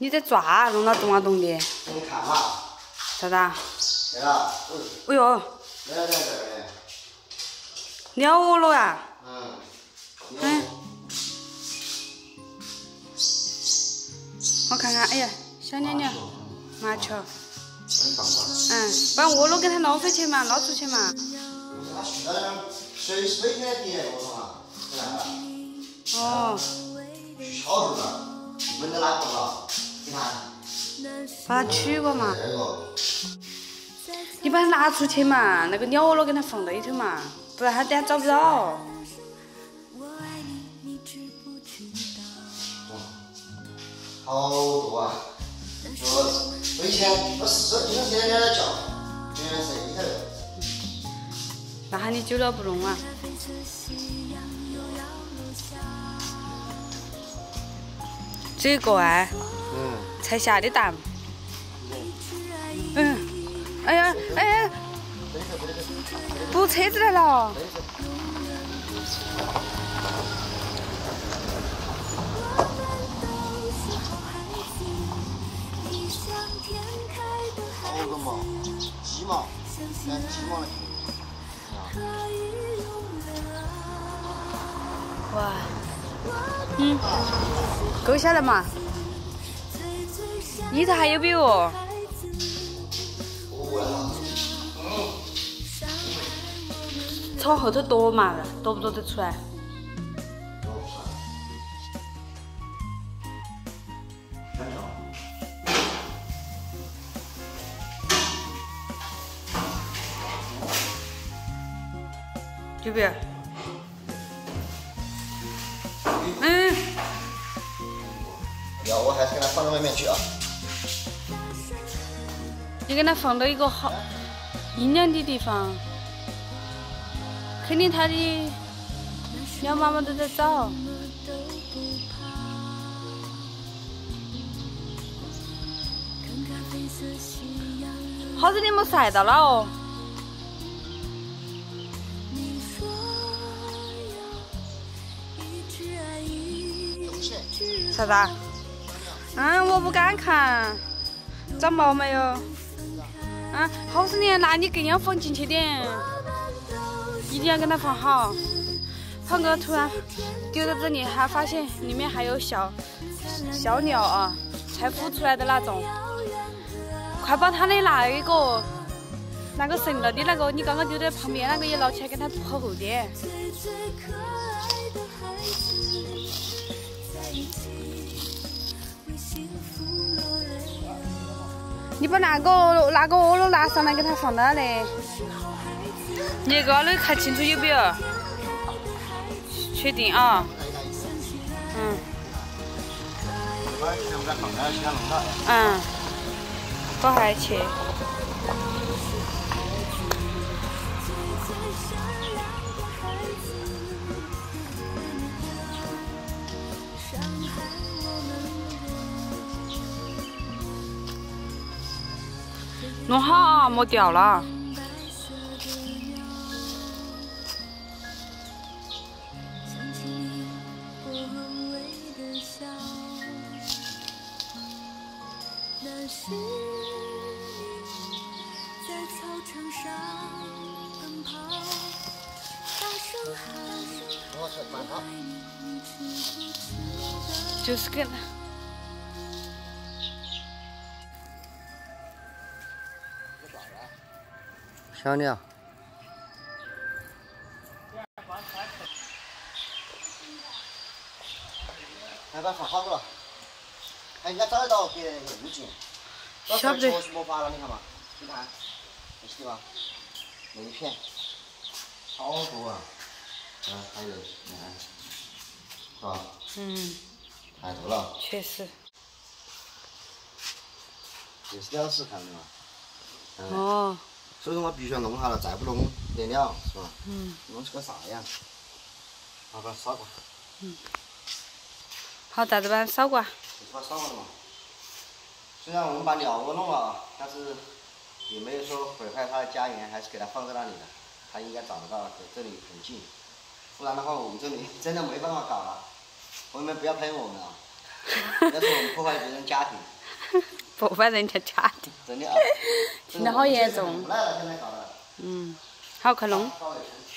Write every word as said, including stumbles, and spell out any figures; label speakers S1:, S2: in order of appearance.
S1: 你在抓，弄到咚啊咚的。
S2: 给你看嘛。
S1: 啥子啊？
S2: 对了。
S1: 哎呦。
S2: 来来来来。
S1: 鸟窝了呀？
S2: 嗯。
S1: 嗯。我看看，哎呀，小鸟鸟，麻球。嗯，把窝了给它捞回去嘛，捞出去嘛。
S2: 它去到那水水天的底我说嘛，
S1: 哦。
S2: 去敲头了，闻到哪个了？你看。
S1: 把它取过嘛。你把它拿出去嘛，那个鸟窝了给它放那头嘛，不然它等下找不到。
S2: 好多啊！就我以前我是经常天天在叫，天天在里头。
S1: 那喊你久了不弄啊？这个哎，
S2: 嗯，
S1: 才下的蛋。嗯，哎呀，哎呀，不，车子来了。
S2: 好个毛，鸡毛，拿鸡毛来听。
S1: 哇，嗯，够下来嘛？里头还有没有？朝后头夺嘛，夺不夺得出来？有没有？嗯。
S2: 要我还是给它放到外面去啊。
S1: 你给它放到一个好阴凉的地方，肯定它的鸟妈妈都在找。好久你没晒到了哦。啥子啊？嗯，我不敢看，长毛没有？啊，好生年，那你更要放进去点，一定要给它放好。胖哥突然丢在这里，还发现里面还有小小鸟啊，才孵出来的那种。快把它的那一个那个剩了的那个，你刚刚丢在旁边那个也捞起来，给它泡厚点。你把那个那个窝篓拿上来，给它放哪里？你那个你看清楚有没有？确定啊？嗯。嗯。搞下去。弄好啊，莫掉了。就是给它。
S2: 小鸟。来把它放好了，还应该找得到别人的路径。
S1: 晓得。
S2: 确实没法了，你看嘛，你看，这些地方，那一片，好多啊。嗯，还有，你看，是吧？
S1: 嗯。
S2: 太多了。
S1: 确实。
S2: 这是鸟屎，看到没有？嗯。
S1: 哦。
S2: 所以说我必须要弄好了，再不弄得了，是吧？
S1: 嗯。
S2: 弄起个啥样？好，把它扫过。
S1: 嗯。好，再把它扫过。
S2: 就是把它扫过了嘛。虽然我们把鸟窝弄了，但是也没有说毁坏它的家园，还是给它放在那里的。它应该找得到，在这里很近。不然的话，我们这里真的没办法搞了。朋友们不要喷我们啊！ 那是我们破坏别人家庭。
S1: 破坏人家家庭。
S2: 真的啊。
S1: 听得好严重。
S2: 无奈了，现在搞的。
S1: 嗯，好，快弄。
S2: 稍微